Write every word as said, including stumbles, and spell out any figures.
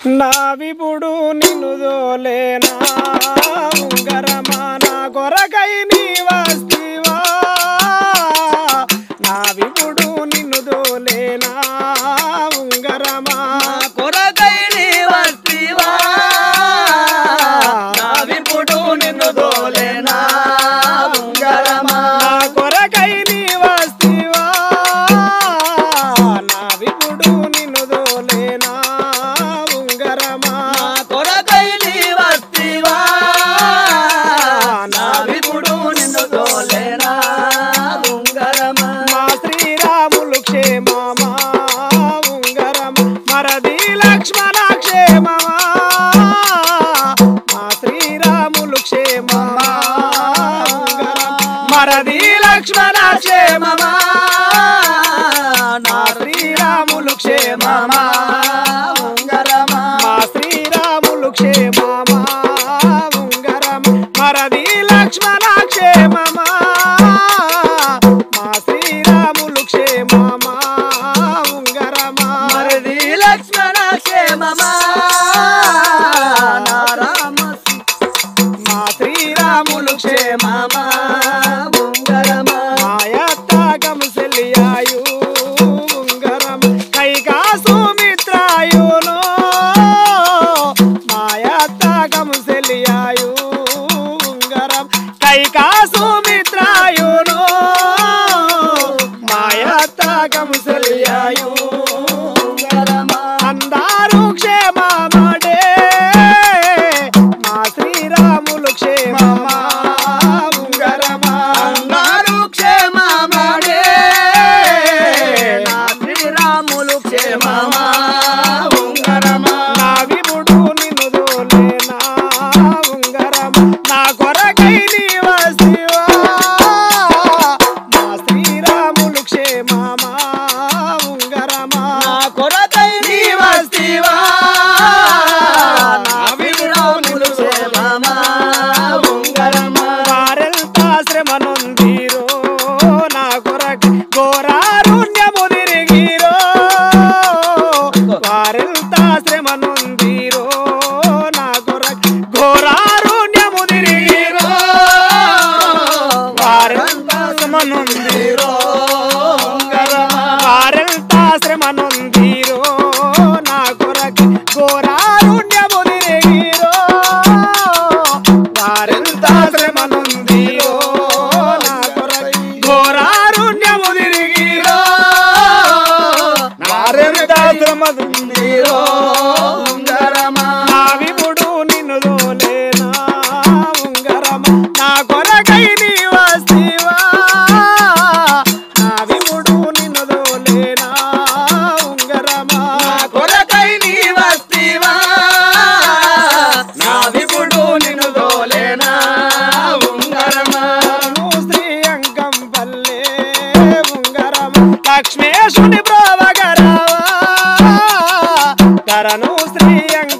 నా విపుడు నిన్ను దోలేనా ఉంగరమా నా కొరకై నీ వస్తివా నా విపుడు నిన్ను దోలేనా ఉంగరమా కొరకై నీ వస్తివా నా విపుడు నిన్ను దోలేనా ఉంగరమా కొరకై నీ వస్తివా నా విపుడు నిన్ను దోలేనా ఉంగరమా కొరకై నీ వస్తివా నా విపుడు నిన్ను దోలేనా ఉంగరమా మా శ్రీరాములు క్షేమమా ఉంగరమా మరది లక్ష్మణ క్షేమమా మా శ్రీరాములు క్షేమమా మరది లక్ష్మణ క్షేమమా నా శ్రీరాములు క్షేమమా ఉంగరమా మా శ్రీరాములు క్షేమమా ఉంగరమా మరది లక్ష్మణ క్షేమమా మా శ్రీరాములు క్షేమమా ఉంగరమా మరది లక్ష్మణ క్షేమమా నా రామ మా శ్రీరాములు క్షేమమా ఉంగరమా మాయత్తాగము సెలియాయు ఉంగరం కైగా సుమిత్రాయును మాయత్తాగము సెలియాయు ఉంగరం కైగా సుమిత్రాయును మాయత్తాగము సెలియాయు ఉంగరమా అందరూ క్షేమమడే మా శ్రీరాములు క్షేమమా ఉంగరమా అందరూ క్షేమమడే నా శ్రీరాములు క్షేమమా ఉంగరమా నా విపుడు నిన్ను దోలేనా ఉంగరమా నా కొరకై నీ వస్తివా మా శ్రీరాములు క్షేమమా ఉంగరమా నా కొరకై నీ వస్తివా నా శ్రీరాములు క్షేమమా ఉంగరమా వారెల్తా శ్రమ నొందిరో నా కొరకు ఘోరారుణ్యము తిరిగిరో వారెల్తా శ్రమ నొందిరో నా కొరకు ఘోరారుణ్యము తిరిగిరో వారెల్తా శ్రమ నొందిరో వారెల్తా శ్రమ నొందిరో నా కొరకు ఘోరారుణ్యము తిరిగిరో వారెల్తా శ్రమ నొందిరో నా కొరకు ఘోరారుణ్యము తిరిగిరో వారెల్తా శ్రమ నొందిరో ఉంగరమా నా విపుడు నిన్ను దోలేనా ఉంగరమా నా కొరకై నీ వస్తివా నా విపుడు నిన్ను దోలేనా ఉంగరమా కొరకై నీ వస్తివా నా విపుడు నిన్ను దోలేనా ఉంగరమా నువ్వు శ్రీ అంకం పల్లె ఉంగరమా లక్ష్మేశుని బ్రోవగరావా కరను శ్రీ